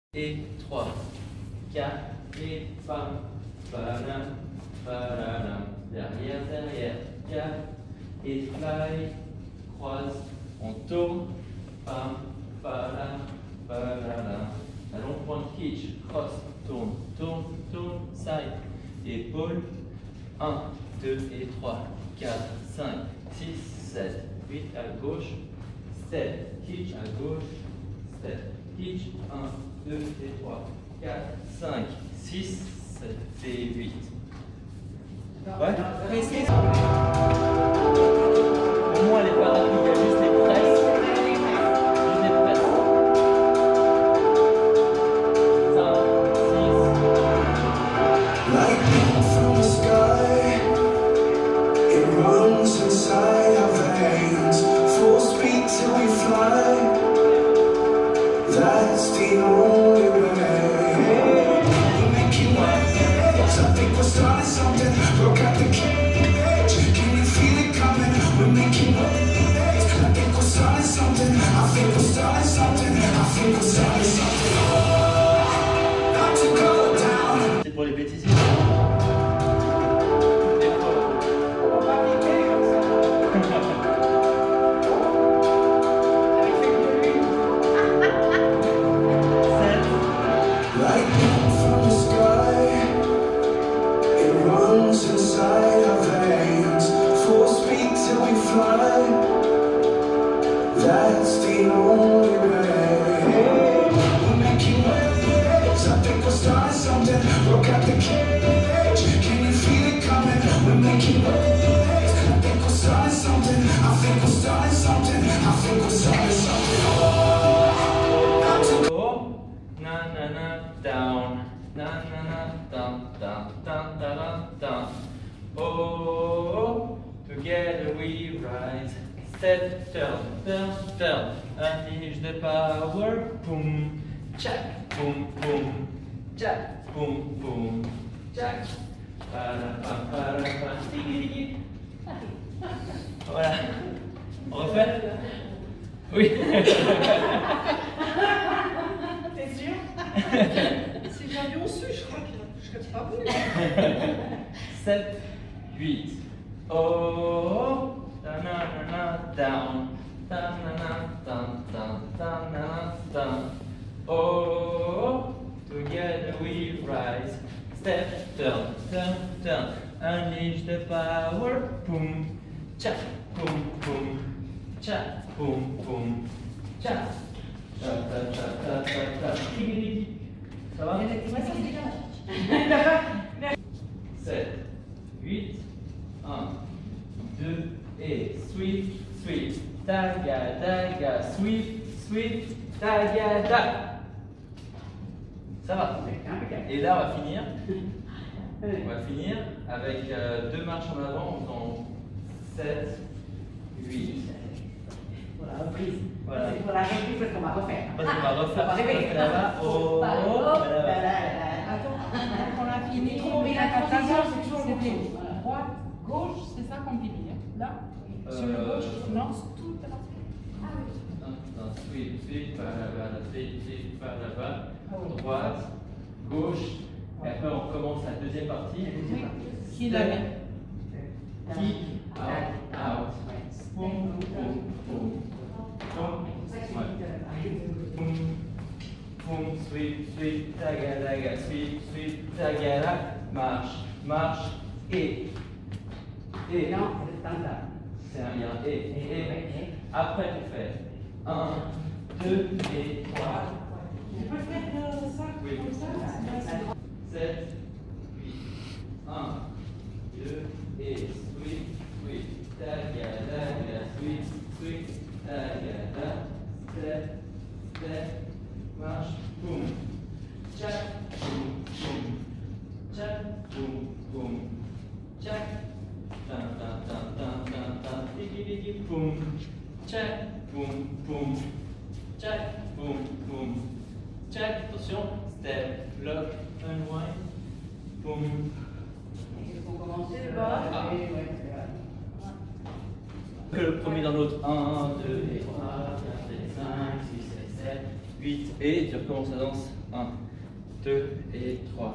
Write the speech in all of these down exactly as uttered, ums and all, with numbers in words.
et trois, quatre et pam, param, param, derrière, derrière, quatre et fly, croise, on tourne, pam, param, param, allons point de hitch, cross, tourne, tourne, tourne, side, épaule, un, deux et trois, quatre, cinq, six, sept, huit à gauche, step, hitch à gauche, step, hitch, un, deux et trois, quatre, cinq, six, sept et huit. Ouais. Pour moi, elle n'est pas rapide, il y a juste les presses. Juste les presses. Lightning from the sky, it runs inside our veins. Full speed till we fly. That's the only way. We're making waves. I think we're starting something. Broke out the cage. Can you feel it coming? We're making waves. I think we're starting something. I think we're starting something. I think we're starting something. Oh, not to go down. C'est pour les bêtises. Lightning from the sky, it runs inside our veins. Full speed till we fly. That's the only way. We're making waves. I think we're starting something. Broke out the cage. Can you feel it coming? We're making waves. I think we're starting something. I think we're starting something. I think we're starting something. Oh, not to Na na na down, na na na down, down, down, down, down. Oh, together we rise. Step, turn, turn, turn. Unleash the power. Boom, jack, boom, boom, jack, boom, boom, jack. Para, para, para, para. Tiki, tiki. Voilà. On refait? Oui. T'es sûr? Si j'avais su, je crois que je serais pas venu. sept, huit. Oh, na na na down, na na na down, down, down, down, down. Oh, together we rise. Step, turn, turn, turn. Unleash the power. Boom, cha, boom, boom, cha, boom, boom, cha. Ta ta ta ta ta ta. Ça va? sept, huit, un, deux et sweep, sweep, taga, daga, sweep, sweep, taga, da. Ça va. Et là, on va finir. On va finir avec euh, deux marches en avant en faisant sept, huit. Pour la reprise. Voilà. C'est pour la reprise parce qu'on va refaire. Parce qu'on va refaire. On va répéter. Là-bas. Oh, On a fini. Mais la transition, c'est toujours le même. Droite, gauche, c'est ça qu'on dit. Là, sur le gauche, non, toute la partie. Ah oui. Sweep, sweep, par là-bas, sweep, sweep, par là-bas. Droite, gauche. Et après, on recommence la deuxième partie. Oui, qui est la même. Kick, out, out. Boum, boum, boum. Boum, boum, boum, sweep, sweep, taga, daga, sweep, sweep, taga, da. Marche, marche, et. Et. Non, c'est standard. C'est un lien. Et, et, et. Après, tu fais un, deux et trois. Je peux faire ça Oui. comme ça. sept, huit, un, deux et sweep, sweep, taga, daga, sweep, sweep, taga, da, step, step, marche, boum, tchac, boum, boum, tchac, boum, boum, tchac, tan, tan, tan, tan, tan, tan, tiki, tiki, boum, tchac, boum, boum, tchac, boum, boum, tchac, attention, step, lock, unwind, boum. Il faut commencer le bas. bas. Oui, oui, c'est vrai. Que le premier dans l'autre. un, deux, et trois, quatre, cinq, six, sept, huit. Et tu recommences la danse. un, deux et trois.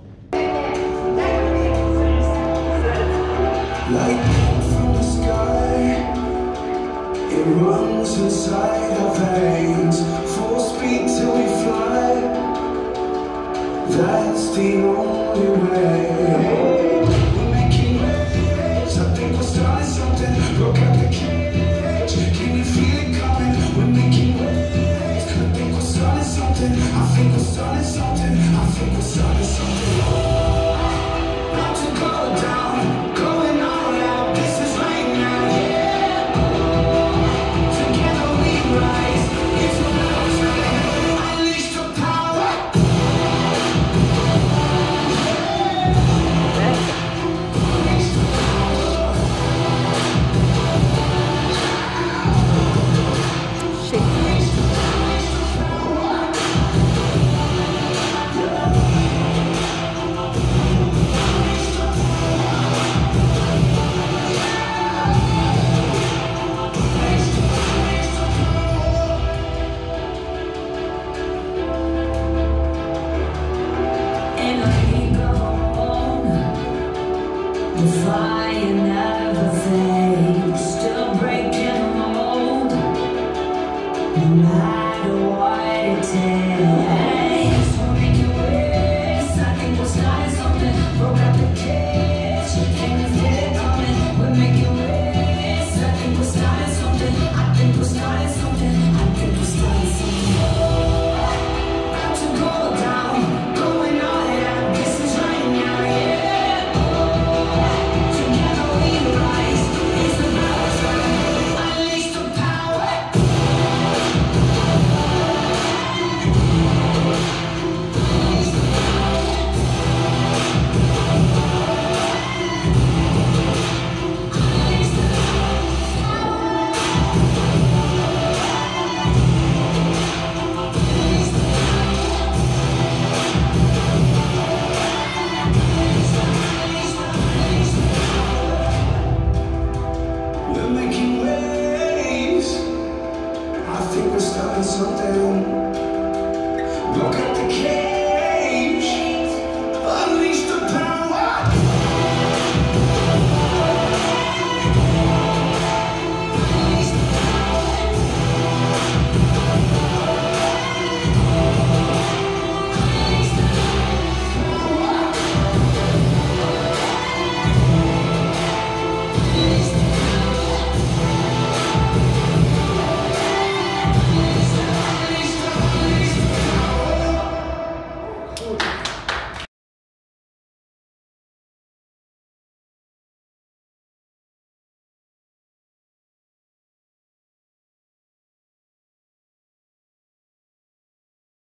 Lightning from the sky, it runs inside our veins. Full speed till we fly, that's the only way. We're making waves, I think we're starting something. Broke out the cage, can you feel it coming? We're making waves, I think we're starting something. I think we're starting something, I think we're starting something. About to go down, going all out, this is right now, yeah. Together we rise, it's about time. Unleash the power. The fire never fades, still breaking the mold, no matter what it takes. We're making waves, I think we're starting something. Broke out the cage, can you feel it coming? We're making waves, I think we're starting something. I think we're starting something. I think we're starting something. About to go down, going all out. This is right now, yeah. We're making waves, I think we're starting something. Look at